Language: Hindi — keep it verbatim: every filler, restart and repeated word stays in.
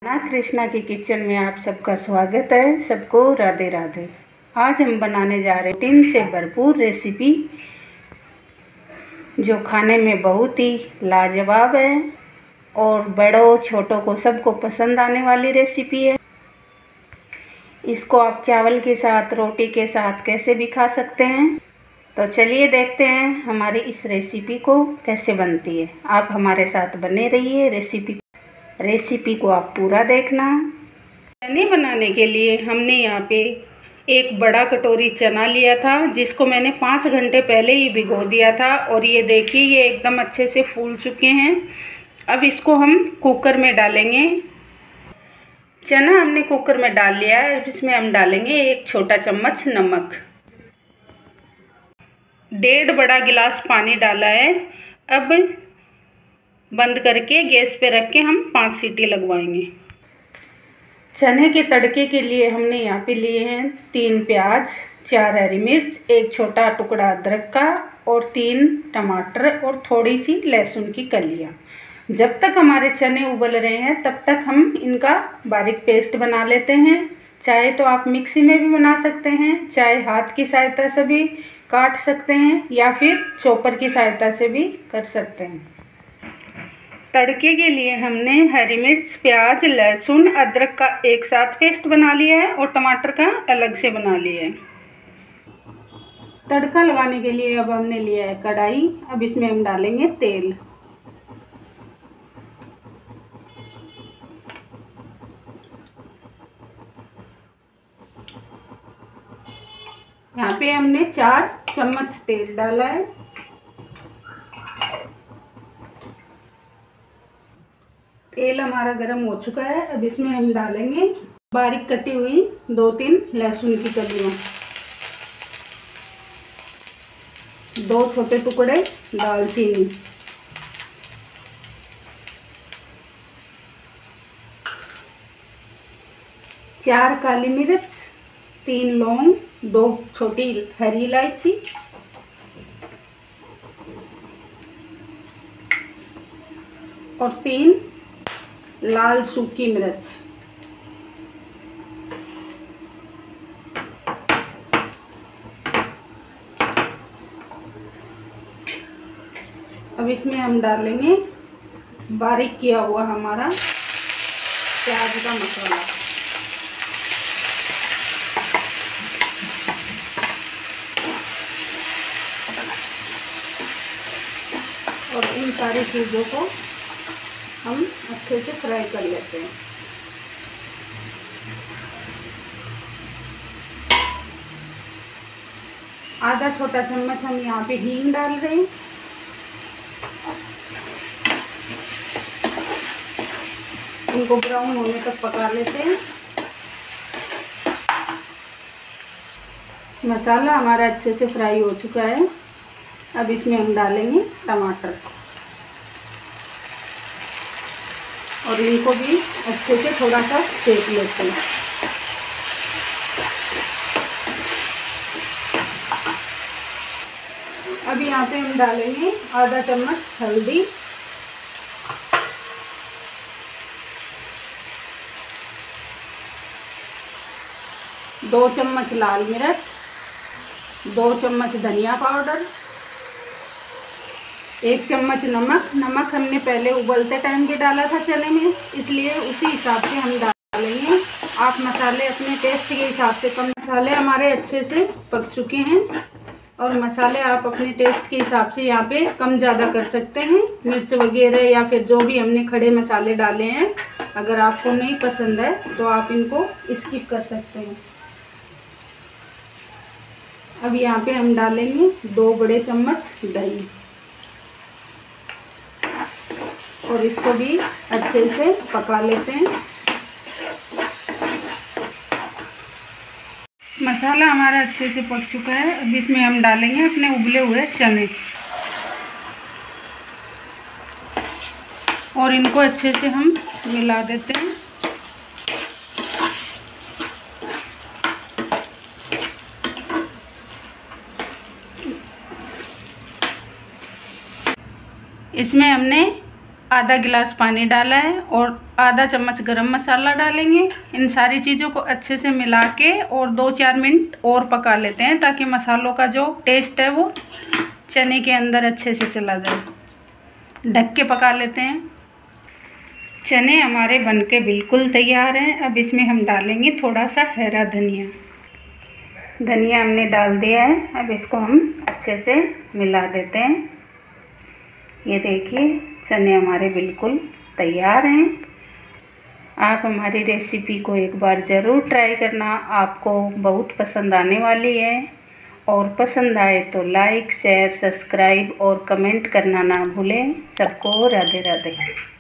माँ कृष्णा की किचन में आप सबका स्वागत है। सबको राधे राधे। आज हम बनाने जा रहे हैं प्रोटीन से भरपूर रेसिपी जो खाने में बहुत ही लाजवाब है और बड़ों छोटों को सबको पसंद आने वाली रेसिपी है। इसको आप चावल के साथ, रोटी के साथ कैसे भी खा सकते हैं। तो चलिए देखते हैं हमारी इस रेसिपी को कैसे बनती है। आप हमारे साथ बने रहिए। रेसिपी रेसिपी को आप पूरा देखना। चने बनाने के लिए हमने यहाँ पे एक बड़ा कटोरी चना लिया था, जिसको मैंने पाँच घंटे पहले ही भिगो दिया था। और ये देखिए, ये एकदम अच्छे से फूल चुके हैं। अब इसको हम कुकर में डालेंगे। चना हमने कुकर में डाल लिया है। इसमें हम डालेंगे एक छोटा चम्मच नमक। डेढ़ बड़ा गिलास पानी डाला है। अब बंद करके गैस पे रख के हम पाँच सीटी लगवाएंगे। चने के तड़के के लिए हमने यहाँ पे लिए हैं तीन प्याज, चार हरी मिर्च, एक छोटा टुकड़ा अदरक का और तीन टमाटर और थोड़ी सी लहसुन की कलियाँ। जब तक हमारे चने उबल रहे हैं तब तक हम इनका बारीक पेस्ट बना लेते हैं। चाहे तो आप मिक्सी में भी बना सकते हैं, चाहे हाथ की सहायता से भी काट सकते हैं, या फिर चॉपर की सहायता से भी कर सकते हैं। तड़के के लिए हमने हरी मिर्च, प्याज, लहसुन, अदरक का एक साथ पेस्ट बना लिया है और टमाटर का अलग से बना लिया है। तड़का लगाने के लिए अब हमने लिया है कढ़ाई। अब इसमें हम डालेंगे तेल। यहाँ पे हमने चार चम्मच तेल डाला है। तेल हमारा गर्म हो चुका है। अब इसमें हम डालेंगे बारीक कटी हुई दो तीन लहसुन की कलियां, दो छोटे टुकड़े दालचीनी, चार काली मिर्च, तीन लौंग, दो छोटी हरी इलायची, और तीन लाल सूखी मिर्च। अब इसमें हम डालेंगे बारीक किया हुआ हमारा प्याज का मसाला। और इन सारी चीज़ों को हम अच्छे से फ्राई कर लेते हैं। आधा छोटा चम्मच हम यहाँ पे हींग डाल रहे हैं। इनको ब्राउन होने तक पका लेते हैं। मसाला हमारा अच्छे से फ्राई हो चुका है। अब इसमें हम डालेंगे टमाटर और इनको भी अच्छे से थोड़ा सा सेक लेते हैं। अब यहाँ पे हम डालेंगे आधा चम्मच हल्दी, दो चम्मच लाल मिर्च, दो चम्मच धनिया पाउडर, एक चम्मच नमक। नमक हमने पहले उबलते टाइम के डाला था चने में, इसलिए उसी हिसाब से हम डालेंगे। आप मसाले अपने टेस्ट के हिसाब से कम। मसाले हमारे अच्छे से पक चुके हैं और मसाले आप अपने टेस्ट के हिसाब से यहाँ पे कम ज़्यादा कर सकते हैं। मिर्च वगैरह या फिर जो भी हमने खड़े मसाले डाले हैं, अगर आपको नहीं पसंद है तो आप इनको स्किप कर सकते हैं। अब यहाँ पे हम डालेंगे दो बड़े चम्मच दही और इसको भी अच्छे से पका लेते हैं। मसाला हमारा अच्छे से पक चुका है। अब इसमें हम डालेंगे अपने उबले हुए चने और इनको अच्छे से हम मिला देते हैं। इसमें हमने आधा गिलास पानी डाला है और आधा चम्मच गरम मसाला डालेंगे। इन सारी चीज़ों को अच्छे से मिला के और दो चार मिनट और पका लेते हैं ताकि मसालों का जो टेस्ट है वो चने के अंदर अच्छे से चला जाए। ढक के पका लेते हैं। चने हमारे बनके बिल्कुल तैयार हैं। अब इसमें हम डालेंगे थोड़ा सा हरा धनिया। धनिया हमने डाल दिया है। अब इसको हम अच्छे से मिला देते हैं। ये देखिए चने हमारे बिल्कुल तैयार हैं। आप हमारी रेसिपी को एक बार ज़रूर ट्राई करना, आपको बहुत पसंद आने वाली है। और पसंद आए तो लाइक शेयर सब्सक्राइब और कमेंट करना ना भूलें। सबको राधे राधे।